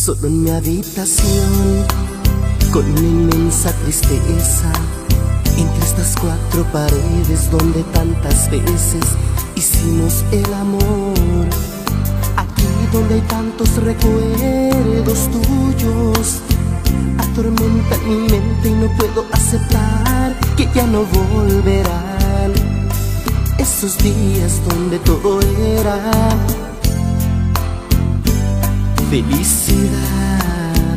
Solo en mi habitación, con una inmensa tristeza, entre estas cuatro paredes donde tantas veces hicimos el amor. Aquí donde hay tantos recuerdos tuyos, atormentan mi mente y no puedo aceptar que ya no volverán. Esos días donde todo era felicidad.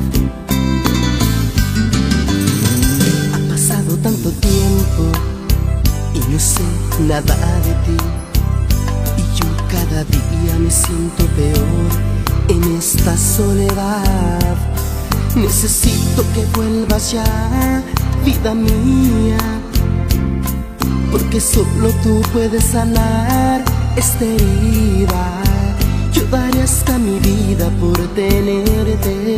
Ha pasado tanto tiempo y no sé nada de ti, y yo cada día me siento peor en esta soledad. Necesito que vuelvas ya, vida mía, porque solo tú puedes sanar esta herida. Yo daré hasta mi vida por tenerte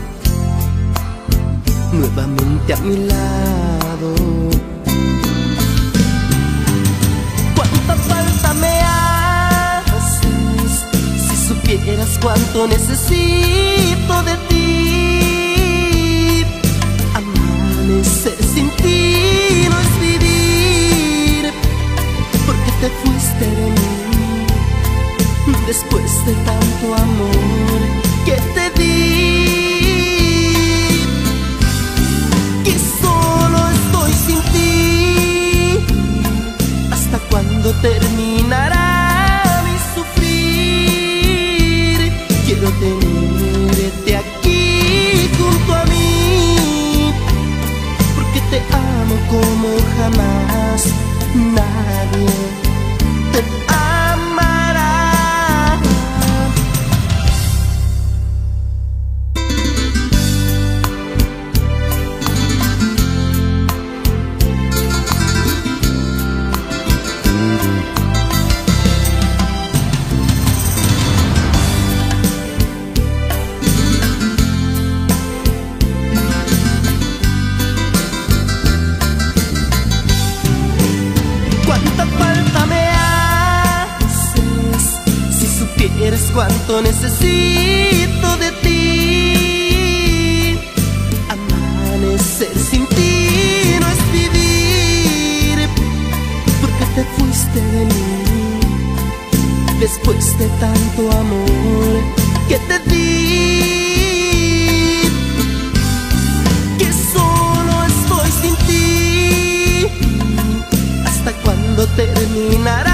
nuevamente a mi lado. Cuánta falta me haces, si supieras cuánto necesito de ti. Amanecer sin ti no es vivir, porque te fuiste de mí después de tanto amor que te di. Que solo estoy sin ti. ¿Hasta cuándo terminará mi sufrir? Quiero tenerte aquí junto a mí, porque te amo como jamás nadie te amará. Cuánta falta me haces, si supieras cuánto necesito de ti. Amanecer sin ti no es vivir, porque te fuiste de mí después de tanto amor que te di. Que solo estoy sin ti. ¿Hasta cuándo terminará